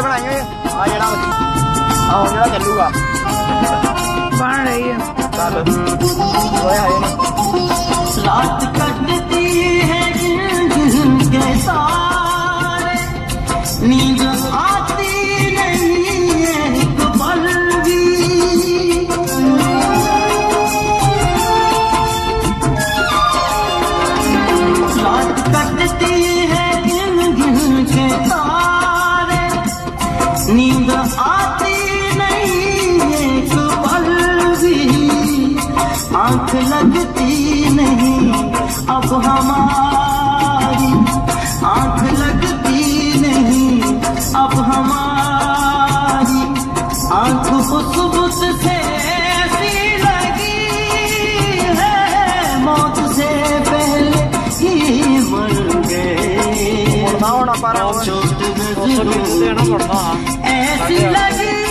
बनाई हुई आ जड़ा आहो जड़ा चलूगा बन रही है चल ओए हाय रात कटती है गिन के सारे नींद आती नहीं है एक पल भी रात कटती है गिन के सारे नींद आती नहीं एक पल भी आंख लगती नहीं अब हमारी आंख लगती नहीं अब हमारी आंख बुस से ऐसी लगी है मौत से पहले ही मर गए ऐसी लगी